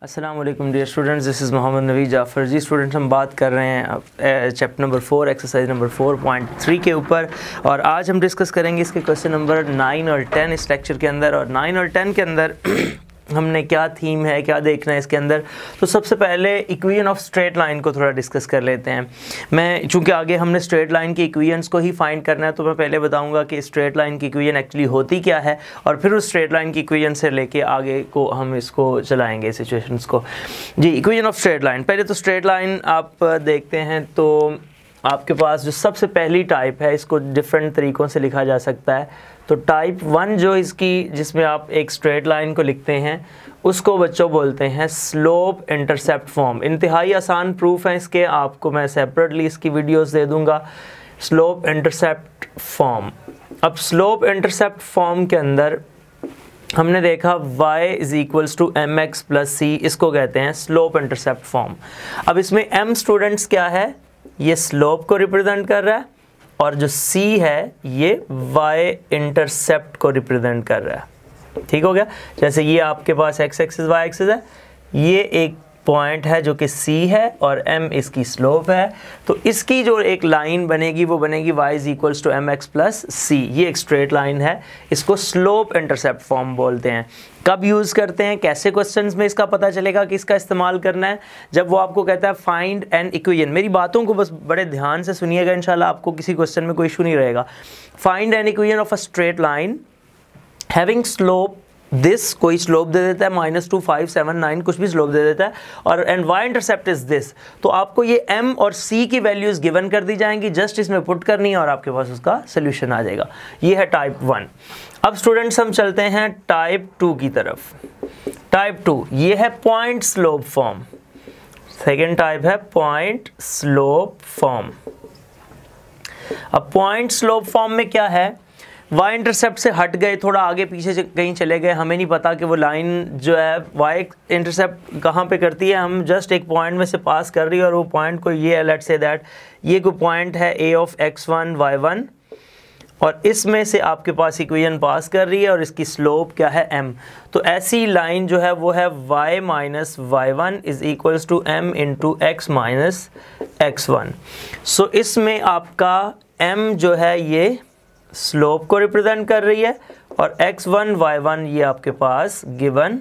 अस्सलाम वालेकुम dear students, this is Mohammad Naveed Jafar. जी स्टूडेंट्स, हम बात कर रहे हैं चैप्टर नंबर 4 एक्सरसाइज नंबर 4.3 के ऊपर, और आज हम डिस्कस करेंगे इसके क्वेश्चन नंबर 9 और 10 इस लेक्चर के अंदर। और 9 और 10 के अंदर हमने क्या थीम है, क्या देखना है इसके अंदर। तो सबसे पहले इक्वेशन ऑफ स्ट्रेट लाइन को थोड़ा डिस्कस कर लेते हैं। मैं चूँकि आगे हमने स्ट्रेट लाइन की इक्वेशंस को ही फाइंड करना है, तो मैं पहले बताऊंगा कि स्ट्रेट लाइन की इक्वेशन एक्चुअली होती क्या है, और फिर उस स्ट्रेट लाइन की इक्वेशन से लेके आगे को हम इसको चलाएंगे सिचुएशंस को। जी, इक्वेशन ऑफ स्ट्रेट लाइन। पहले तो स्ट्रेट लाइन आप देखते हैं तो आपके पास जो सबसे पहली टाइप है, इसको डिफरेंट तरीक़ों से लिखा जा सकता है। तो टाइप 1 जो इसकी, जिसमें आप एक स्ट्रेट लाइन को लिखते हैं, उसको बच्चों बोलते हैं स्लोप इंटरसेप्ट फॉर्म। इंतहाई आसान प्रूफ है इसके, आपको मैं सेपरेटली इसकी वीडियोस दे दूंगा। Slope intercept form. अब स्लोप इंटरसेप्ट फॉर्म के अंदर हमने देखा y is equals to mx plus c, इसको कहते हैं स्लोप इंटरसेप्ट फॉर्म। अब इसमें m स्टूडेंट्स क्या है, ये स्लोप को रिप्रेजेंट कर रहा है, और जो c है ये y इंटरसेप्ट को रिप्रेजेंट कर रहा है। ठीक हो गया। जैसे ये आपके पास x एक्सिस y एक्सिस है, ये एक पॉइंट है जो कि c है और m इसकी स्लोप है। तो इसकी जो एक लाइन बनेगी वो बनेगी y is equals to mx plus c। ये एक स्ट्रेट लाइन है, इसको स्लोप इंटरसेप्ट फॉर्म बोलते हैं। कब यूज़ करते हैं, कैसे क्वेश्चंस में इसका पता चलेगा कि इसका इस्तेमाल करना है, जब वो आपको कहता है फाइंड एन इक्वेशन। मेरी बातों को बस बड़े ध्यान से सुनिएगा, इंशाल्लाह आपको किसी क्वेश्चन में कोई इशू नहीं रहेगा। Find an equation of a straight line having slope this, कोई स्लोप दे देता है -2, 5, 7, 9, कुछ भी स्लोप दे देता है, और and y intercept is this. तो आपको ये m और c की वैल्यूज गिवन कर दी जाएंगी, जस्ट इसमें पुट करनी है और आपके पास उसका सोल्यूशन आ जाएगा। ये है टाइप 1। अब स्टूडेंट्स हम चलते हैं टाइप 2 की तरफ। टाइप 2 ये है point slope form. Second type है पॉइंट स्लोप फॉर्म। अब पॉइंट स्लोप फॉर्म में क्या है, y इंटरसेप्ट से हट गए, थोड़ा आगे पीछे कहीं चले गए, हमें नहीं पता कि वो लाइन जो है y इंटरसेप्ट कहाँ पे करती है, हम जस्ट एक पॉइंट में से पास कर रही है, और वो पॉइंट को ये है, लेट्स से दैट ये कोई पॉइंट है a ऑफ x1 y1, और इसमें से आपके पास इक्वेशन पास कर रही है, और इसकी स्लोप क्या है m। तो ऐसी लाइन जो है वो है y minus y1 is equals to m into x minus x1। So इसमें आपका m जो है ये स्लोप को रिप्रेजेंट कर रही है, और x1 y1 ये आपके पास गिवन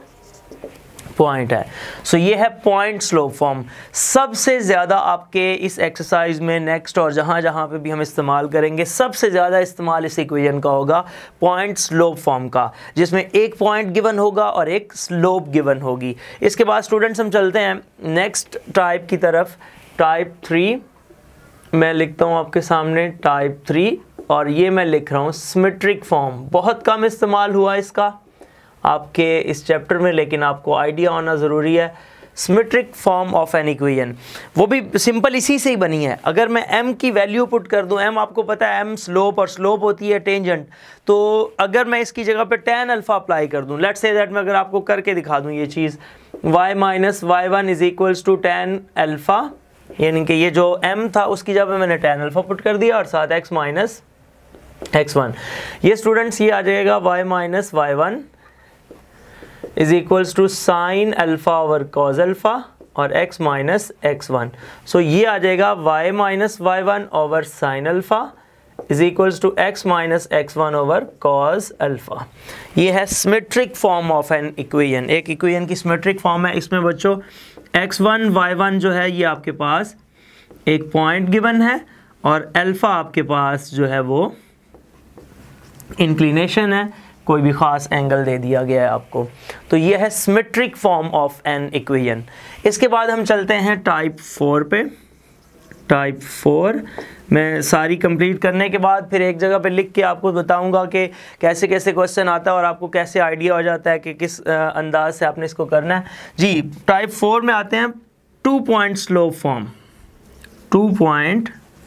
पॉइंट है। सो ये है पॉइंट स्लोप फॉर्म। सबसे ज़्यादा आपके इस एक्सरसाइज में नेक्स्ट और जहाँ पे भी हम इस्तेमाल करेंगे, सबसे ज़्यादा इस्तेमाल इस इक्वेशन का होगा पॉइंट स्लोप फॉर्म का, जिसमें एक पॉइंट गिवन होगा और एक स्लोप गिवन होगी। इसके बाद स्टूडेंट्स हम चलते हैं नेक्स्ट टाइप की तरफ। टाइप 3 मैं लिखता हूँ आपके सामने, टाइप 3, और ये मैं लिख रहा हूँ सिमेट्रिक फॉर्म। बहुत कम इस्तेमाल हुआ इसका आपके इस चैप्टर में, लेकिन आपको आइडिया होना ज़रूरी है। Symmetric form of an equation, वो भी सिंपल इसी से ही बनी है। अगर मैं m की वैल्यू पुट कर दूं, m आपको पता है m स्लोप, और स्लोप होती है टेंजेंट, तो अगर मैं इसकी जगह पे tan अल्फ़ा अप्लाई कर दूं, लेट्स से दैट मैं अगर आपको करके दिखा दूं ये चीज़, y minus y1 is equals to tan alpha, यानी कि ये जो m था उसकी जगह मैंने tan अल्फ़ा पुट कर दिया, और साथ x माइनस x1। ये स्टूडेंट्स ये आ जाएगा y minus y1 is equals to sine alpha over cos alpha, और x माइनस x1। सो ये आ जाएगा y minus y1 over sine alpha is equals to x minus x1 over cos alpha. ये है symmetric form of an equation. एक equation की symmetric form है। इसमें बच्चों x1 y1 जो है ये आपके पास एक पॉइंट गिवन है, और अल्फ़ा आपके पास जो है वो इंक्लिनेशन है, कोई भी ख़ास एंगल दे दिया गया है आपको। तो ये है symmetric form of an equation. इसके बाद हम चलते हैं टाइप 4 पे। टाइप 4 मैं सारी कंप्लीट करने के बाद फिर एक जगह पे लिख के आपको बताऊंगा कि कैसे कैसे क्वेश्चन आता है, और आपको कैसे आइडिया हो जाता है कि किस अंदाज से आपने इसको करना है। जी, टाइप 4 में आते हैं 2 point slope form. 2 point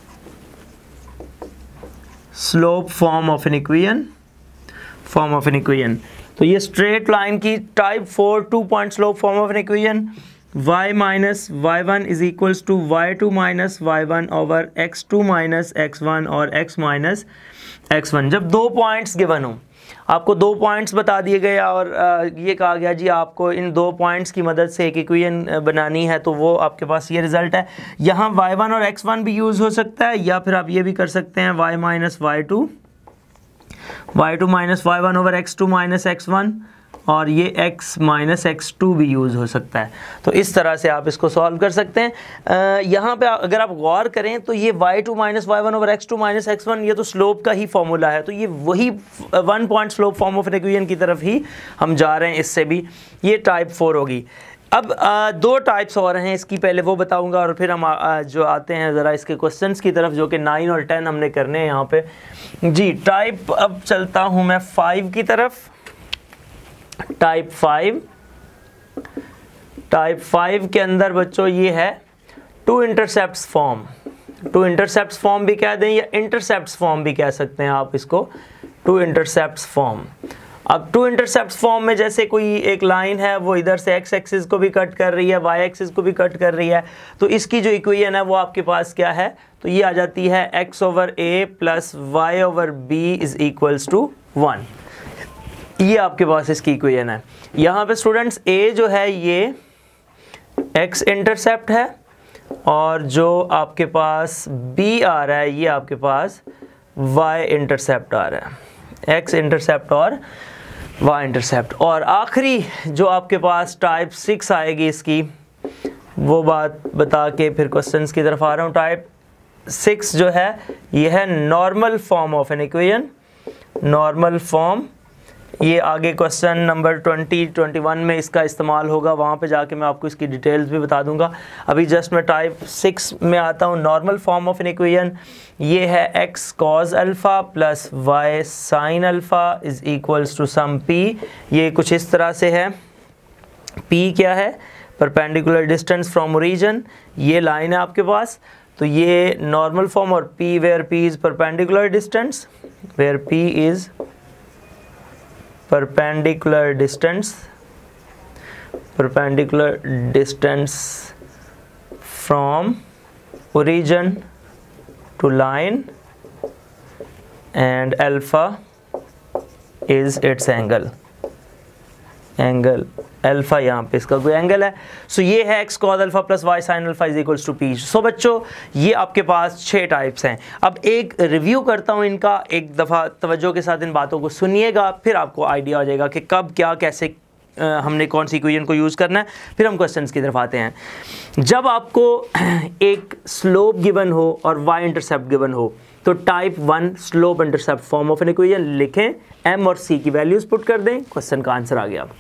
slope form of an equation, form of an equation. तो ये स्ट्रेट लाइन की type 4 2 point slope form of an equation, y minus y1 is equals to y2 minus y1 over x2 minus x1 और x minus x1। जब 2 points given हो, आपको 2 points बता दिए गए और ये कहा गया जी आपको इन 2 पॉइंट्स की मदद से एक इक्वेशन बनानी है, तो वो आपके पास ये रिज़ल्ट है। यहाँ y1 और x1 भी यूज़ हो सकता है, या फिर आप ये भी कर सकते हैं y minus y2 minus y1 over x2 minus x1, और ये x माइनस x2 भी यूज़ हो सकता है। तो इस तरह से आप इसको सॉल्व कर सकते हैं। यहाँ पे अगर आप गौर करें तो ये y2 minus y1 over x2 minus x1 ये तो स्लोप का ही फॉर्मूला है, तो ये वही 1 point slope form of an equation की तरफ ही हम जा रहे हैं। इससे भी ये टाइप 4 होगी। अब 2 टाइप्स और हैं इसकी, पहले वो बताऊंगा और फिर हम जो आते हैं ज़रा इसके क्वेश्चंस की तरफ, जो कि 9 और 10 हमने करने हैं यहाँ पे जी। टाइप अब चलता हूँ मैं 5 की तरफ। टाइप 5 के अंदर बच्चों ये है 2 इंटरसेप्ट्स फॉर्म। 2 इंटरसेप्ट्स फॉर्म भी कह दें या इंटरसेप्ट्स फॉर्म भी कह सकते हैं आप इसको, 2 इंटरसेप्ट्स फॉर्म। अब 2 इंटरसेप्ट्स फॉर्म में जैसे कोई एक लाइन है वो इधर से x एक्सिस को भी कट कर रही है, y एक्सिस को भी कट कर रही है, तो इसकी जो इक्वेशन है वो आपके पास क्या है, तो ये आ जाती है x over a plus y over b is equals to 1। ये आपके पास इसकी इक्वेशन है। यहाँ पे स्टूडेंट्स a जो है ये x इंटरसेप्ट है, और जो आपके पास b आ रहा है ये आपके पास y इंटरसेप्ट आ रहा है, x इंटरसेप्ट और y इंटरसेप्ट। और आखिरी जो आपके पास टाइप 6 आएगी इसकी, वो बात बता के फिर क्वेश्चंस की तरफ आ रहा हूँ। टाइप 6 जो है ये है normal form of an equation, normal form. ये आगे क्वेश्चन नंबर 20-21 में इसका इस्तेमाल होगा, वहाँ पे जाके मैं आपको इसकी डिटेल्स भी बता दूंगा। अभी जस्ट मैं टाइप 6 में आता हूँ। Normal form of an equation ये है x cos alpha plus y sin alpha is equals to some p। ये कुछ इस तरह से है। p क्या है, परपेंडिकुलर डिस्टेंस फ्रॉम ओरिजिन, ये लाइन है आपके पास, तो ये नॉर्मल फॉर्म। और p वेयर p इज perpendicular distance, where p is perpendicular distance from origin to line, and alpha is its angle alpha यहाँ पे इसका कोई एंगल है। सो ये है x cos alpha plus y sin alpha is equals to p। So बच्चों ये आपके पास 6 टाइप्स हैं। अब एक रिव्यू करता हूँ इनका, एक दफ़ा तवज्जो के साथ इन बातों को सुनिएगा, फिर आपको आइडिया हो जाएगा कि कब क्या कैसे हमने कौन सी इक्वेशन को यूज़ करना है। फिर हम क्वेश्चंस की तरफ आते हैं। जब आपको एक स्लोप गिवन हो और y इंटरसेप्ट गिवन हो, तो type 1 slope intercept form of an equation लिखें, m और c की वैल्यूज़ पुट कर दें, क्वेश्चन का आंसर आ गया।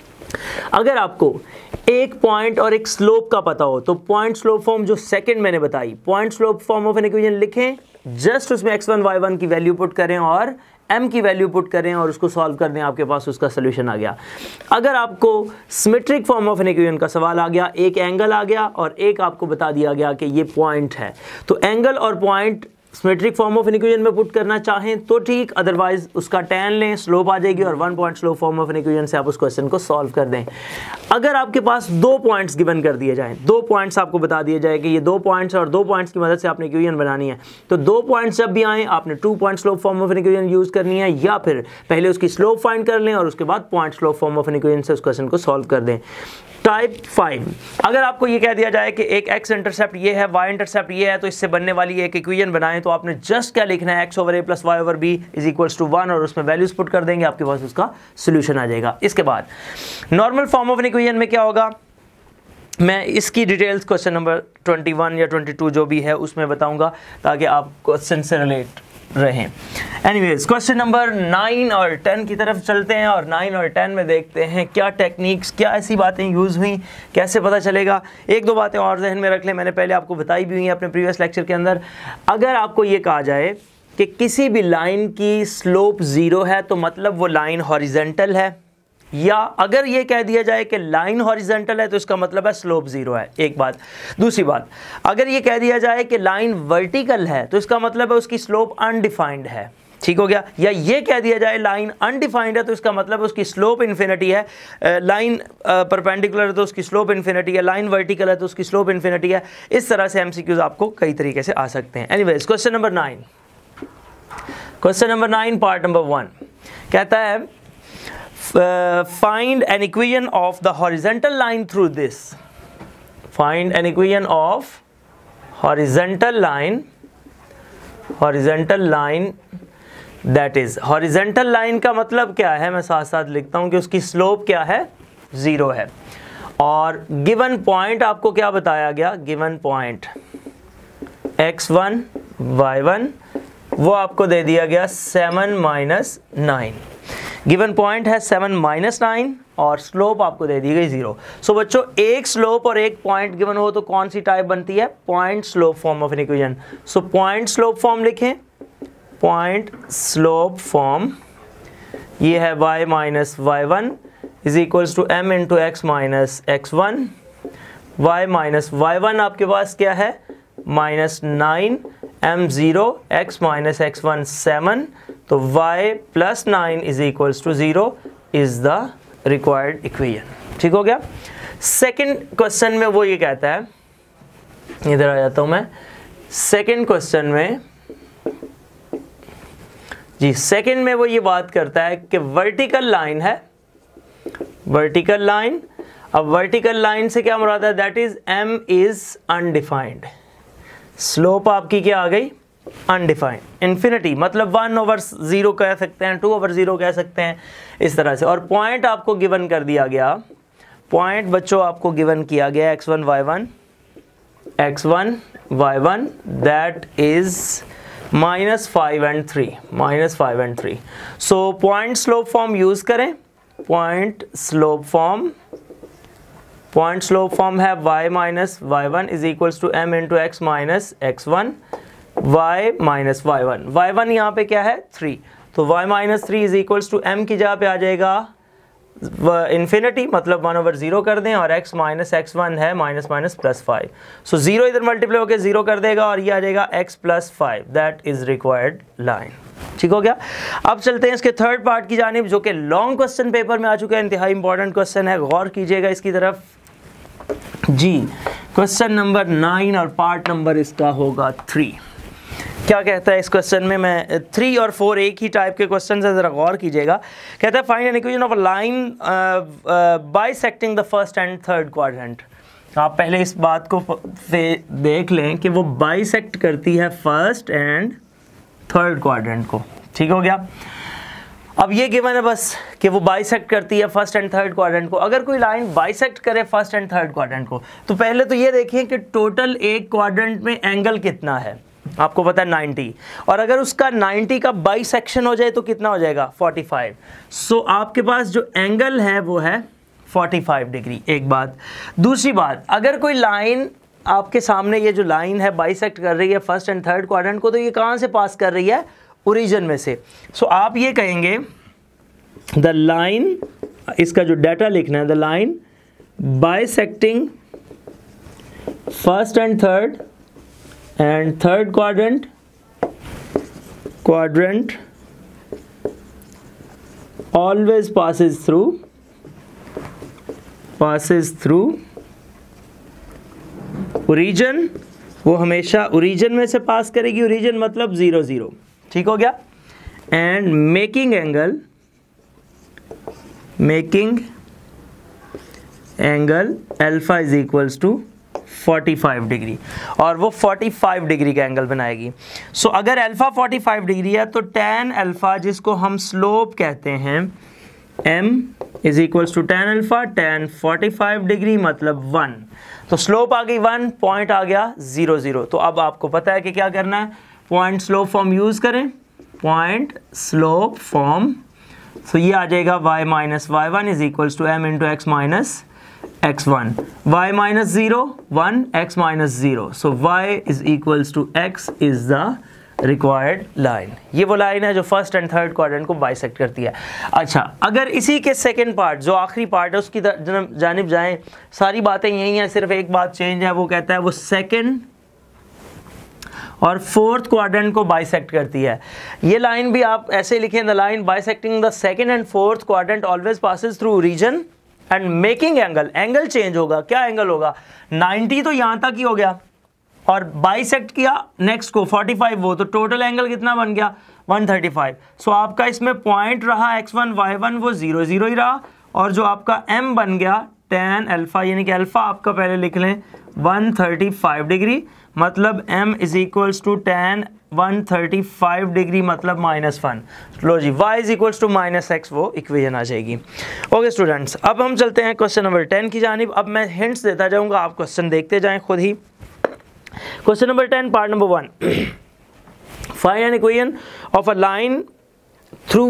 अगर आपको एक पॉइंट और एक स्लोप का पता हो, तो पॉइंट स्लोप फॉर्म जो सेकंड मैंने बताई, point slope form of an equation लिखें, जस्ट उसमें x1 y1 की वैल्यू पुट करें और m की वैल्यू पुट करें और उसको सॉल्व कर दें, आपके पास उसका सोल्यूशन आ गया। अगर आपको symmetric form of an equation का सवाल आ गया, एक एंगल आ गया और एक आपको बता दिया गया कि ये पॉइंट है, तो एंगल और point symmetric form of an equation में पुट करना चाहें तो ठीक, अदरवाइज उसका tan लें, स्लोप आ जाएगी और 1 point slope form of an equation से आप उस क्वेश्चन को सॉल्व कर दें। अगर आपके पास 2 पॉइंट्स गिवन कर दिए जाएं, 2 पॉइंट्स आपको बता दिए जाए कि ये 2 पॉइंट्स और 2 पॉइंट्स की मदद से आपने इक्वेशन बनानी है, तो 2 पॉइंट्स जब भी आएँ आपने 2 point slope form of an equation use करनी है, या फिर पहले उसकी स्लोप फाइंड कर लें और उसके बाद point slope form of an equation से उस क्वेश्चन को सॉल्व कर दें। टाइप 5, अगर आपको ये कह दिया जाए कि एक x इंटरसेप्ट ये है, y इंटरसेप्ट ये है, तो इससे बनने वाली एक इक्वेशन बनाएं, तो आपने जस्ट क्या लिखना है, x over a plus y over b is equals to 1 और उसमें वैल्यूज पुट कर देंगे, आपके पास उसका सोल्यूशन आ जाएगा। इसके बाद normal form of an equation में क्या होगा, मैं इसकी डिटेल्स क्वेश्चन नंबर 21 या 22 जो भी है उसमें बताऊंगा, ताकि आप क्वेश्चन से रिलेट रहें। एनीवेज क्वेश्चन नंबर 9 और 10 की तरफ चलते हैं और 9 और 10 में देखते हैं क्या टेक्निक्स, क्या ऐसी बातें यूज़ हुई, कैसे पता चलेगा। 1-2 बातें और जहन में रख लें, मैंने पहले आपको बताई भी हुई हैं अपने प्रीवियस लेक्चर के अंदर। अगर आपको ये कहा जाए कि किसी भी लाइन की स्लोप 0 है, तो मतलब वो लाइन हॉरिजेंटल है, या अगर ये कह दिया जाए कि लाइन हॉरिजेंटल है तो इसका मतलब है स्लोप 0 है, एक बात। दूसरी बात, अगर ये कह दिया जाए कि लाइन वर्टिकल है तो इसका मतलब है उसकी स्लोप अनडिफाइंड है, ठीक हो गया। या ये कह दिया जाए लाइन अनडिफाइंड है तो इसका मतलब उसकी स्लोप इन्फिनिटी है, लाइन परपेंडिकुलर है तो उसकी स्लोप इन्फिनिटी है, लाइन वर्टिकल है तो उसकी स्लोप इन्फिनिटी है। इस तरह से एमसीक्यूज आपको कई तरीके से आ सकते हैं। Anyways question number 9 part number 1, कहता है find an equation of the horizontal line through this, find an equation of horizontal line that is, horizontal line का मतलब क्या है, मैं साथ साथ लिखता हूं कि उसकी स्लोप क्या है, 0 है। और गिवन पॉइंट आपको क्या बताया गया, गिवन पॉइंट x1 y1 वो आपको दे दिया गया 7 - 9। गिवन पॉइंट है 7 - 9 और स्लोप आपको दे दी गई 0। सो बच्चों एक स्लोप और एक पॉइंट गिवन हो तो कौन सी टाइप बनती है, point slope form of an equation. So point slope form लिखें, पॉइंट स्लोप फॉर्म ये है y - y1 is equals to m into x - x1। y - y1 आपके पास क्या है, -9 m0 x - x1 7, तो y + 9 is equals to 0 is the required equation. ठीक हो गया। सेकंड क्वेश्चन में वो ये कहता है, इधर आ जाता हूं मैं, सेकंड क्वेश्चन में जी, सेकंड में वो ये बात करता है कि वर्टिकल लाइन है, वर्टिकल लाइन। अब वर्टिकल लाइन से क्या मुराद है, that is m is undefined, slope आपकी क्या आ गई, अनडिफाइंड, इन्फिनिटी, मतलब 1/0 कह सकते हैं, 2/0 कह सकते हैं, इस तरह से। और पॉइंट आपको गिवन कर दिया गया, पॉइंट बच्चों आपको गिवन किया गया x1 y1 that is -5 and 3। So point slope form use करें, पॉइंट स्लोप फॉर्म है y - y1 is equals to m into x - x1, y - y1 यहाँ पे क्या है 3, तो y - 3 is equals to m की जगह पे आ जाएगा इन्फिनिटी, मतलब 1/0 कर दें, और x - x1 है -+5। सो 0 इधर मल्टीप्लाई होकर 0 कर देगा और ये आ जाएगा x + 5, that is required line. ठीक हो गया। अब चलते हैं इसके थर्ड पार्ट की जानिब, जो कि लॉन्ग क्वेश्चन पेपर में आ चुका है, इंतहाई इंपॉर्टेंट क्वेश्चन है, गौर कीजिएगा इसकी तरफ जी। क्वेश्चन नंबर 9 और पार्ट नंबर इसका होगा 3। क्या कहता है इस क्वेश्चन में, मैं 3 और 4 एक ही टाइप के क्वेश्चन है, ज़रा गौर कीजिएगा। कहता है find an equation of a line bisecting the first and third quadrant. आप पहले इस बात को देख लें कि वो बाइसेक्ट करती है फर्स्ट एंड थर्ड क्वाड्रेंट को। ठीक हो गया। अब ये गिवन है बस कि वो बाइसेक्ट करती है फर्स्ट एंड थर्ड क्वाड्रेंट को। अगर कोई लाइन बाइसेक्ट करे फर्स्ट एंड थर्ड क्वाड्रेंट को, तो पहले तो ये देखें कि टोटल एक क्वाड्रेंट में एंगल कितना है, आपको पता है 90, और अगर उसका 90 का बाइसेक्शन हो जाए तो कितना हो जाएगा 45। सो आपके पास जो एंगल है वो है 45 डिग्री। एक बात। दूसरी बात, अगर कोई लाइन आपके सामने, ये जो लाइन है बाइसेक्ट कर रही है फर्स्ट एंड थर्ड क्वाड्रेंट को, तो ये कहाँ से पास कर रही है, ओरिजिन में से। सो आप ये कहेंगे द लाइन, इसका जो डाटा लिखना है, the line bisecting first and third quadrant always passes through origin। वो हमेशा ओरिजिन में से पास करेगी, ओरिजिन मतलब 0 0। ठीक हो गया। And making angle alpha is equals to 45 degree, और वो 45 डिग्री का एंगल बनाएगी। सो अगर अल्फा 45 डिग्री है तो tan अल्फा, जिसको हम स्लोप कहते हैं, m is equals to tan alpha, tan 45 degree मतलब 1। तो स्लोप आ गई 1, पॉइंट आ गया 0 0। तो अब आपको पता है कि क्या करना है, पॉइंट स्लोप फॉर्म यूज करें, पॉइंट स्लोप फॉर्म। तो ये आ जाएगा y - y1 is equals to m into x - x1, y - 0 1, x - 0, so y is equals to x is the required line. ये वो लाइन है जो फर्स्ट एंड थर्ड क्वाड्रेंट को बाइसेक्ट करती है। अच्छा, अगर इसी के सेकंड पार्ट, जो आखिरी पार्ट है, उसकी जानिब जाएं, सारी बातें यही हैं, सिर्फ एक बात चेंज है। वो कहता है वो सेकंड और फोर्थ क्वाड्रेंट को बाइसेक्ट करती है। ये लाइन भी आप ऐसे लिखें, the line bisecting the second and fourth quadrant always passes through origin and making angle change होगा। क्या एंगल होगा, 90 तो यहाँ तक ही हो गया, और बाइसेक्ट किया नेक्स्ट को 45, वो तो टोटल एंगल कितना बन गया 135। सो आपका इसमें पॉइंट रहा x1 y1 वो 0 0 ही रहा, और जो आपका m बन गया tan अल्फा, यानी कि अल्फा आपका पहले लिख लें 135 डिग्री, मतलब m is equals to tan 135 degree मतलब -1। लो जी, y is equals to -x वो इक्वेशन आ जाएगी। ओके स्टूडेंट्स, अब हम चलते हैं क्वेश्चन नंबर 10 की जानिब। अब मैं हिंट्स देता जाऊंगा, आप क्वेश्चन देखते जाएं खुद ही। Question number 10 part number 1, find an equation of a line through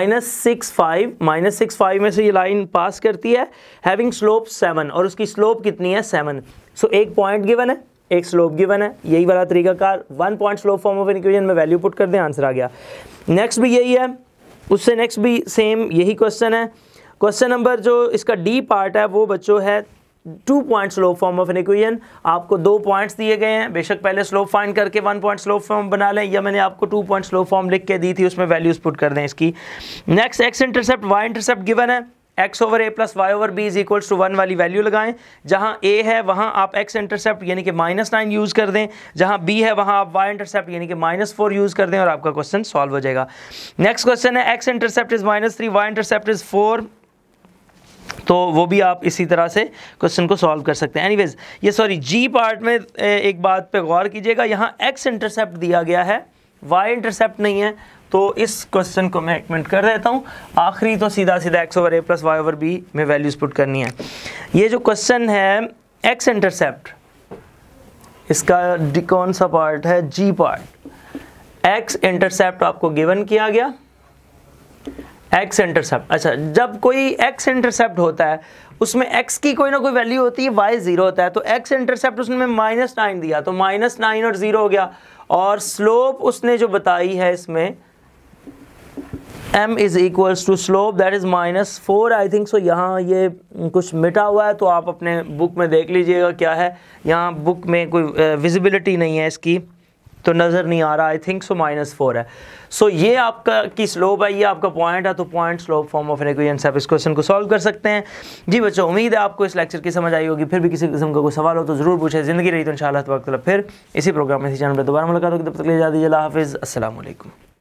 -6 में से ये लाइन पास करती है, हैविंग स्लोप 7, और उसकी स्लोप कितनी है 7। सो एक पॉइंट गिवन है, एक स्लोप गिवन है, यही वाला तरीकाकार, 1 point slope form of an equation में वैल्यू पुट कर दें, आंसर आ गया। नेक्स्ट भी यही है, उससे नेक्स्ट भी सेम यही क्वेश्चन है। क्वेश्चन नंबर जो इसका डी पार्ट है वो बच्चों है 2 point slope form of an equation. आपको 2 पॉइंट्स दिए गए हैं, बेशक पहले स्लोप फाइंड करके 1 पॉइंट स्लोप फॉर्म बना लें, या मैंने आपको 2 पॉइंट स्लोप फॉर्म लिख के दी थी, उसमें वैल्यूज पुट कर दें इसकी। Next x intercept y intercept given है, x over a plus y over b is equals to 1 वाली वैल्यू लगाएं। जहां a है वहां आप x इंटरसेप्ट यानी कि -9 यूज़ कर दें, जहां b है वहां आप y इंटरसेप्ट यानी कि -4 यूज़ कर दें, और आपका क्वेश्चन सॉल्व हो जाएगा। नेक्स्ट क्वेश्चन है x intercept is -3, y intercept is 4, तो वो भी आप इसी तरह से क्वेश्चन को सॉल्व कर सकते हैं। एनीवेज, ये सॉरी जी पार्ट में एक बात पे गौर कीजिएगा, यहाँ x इंटरसेप्ट दिया गया है, y इंटरसेप्ट नहीं है, तो इस क्वेश्चन को मैं कमेंट कर देता हूँ। आखिरी तो सीधा सीधा x over a plus y over b में वैल्यूज पुट करनी है। ये जो क्वेश्चन है x इंटरसेप्ट, इसका कौन सा पार्ट है, जी पार्ट। x इंटरसेप्ट आपको गिवन किया गया, x इंटरसेप्ट। अच्छा, जब कोई x इंटरसेप्ट होता है उसमें x की कोई ना कोई वैल्यू होती है, y 0 होता है, तो x इंटरसेप्ट उसने -9 दिया, तो -9 और 0 हो गया, और स्लोप उसने जो बताई है इसमें m is equals to slope that is -4 I think so. यहाँ ये कुछ मिटा हुआ है, तो आप अपने बुक में देख लीजिएगा क्या है। यहाँ बुक में कोई विजिबिलिटी नहीं है इसकी, तो नज़र नहीं आ रहा, आई थिंक सो -4 है। सो ये आपका की स्लोप है, ये आपका पॉइंट है, तो point slope form of an equation से आप इस क्वेश्चन को सॉल्व कर सकते हैं। जी बच्चों, उम्मीद है आपको इस लेक्चर की समझ आई होगी। फिर भी किसी किस्म का कोई सवाल हो तो ज़रूर पूछे। ज़िंदगी रही तो इंशाअल्लाह तबारक व तआला फिर इसी प्रोग्राम में इसी चैनल पर दोबारा मुलाकात होगी। तब तक के लिए इजाज़त दीजिए। अल्लाह हाफ़िज़, अस्सलाम वालेकुम।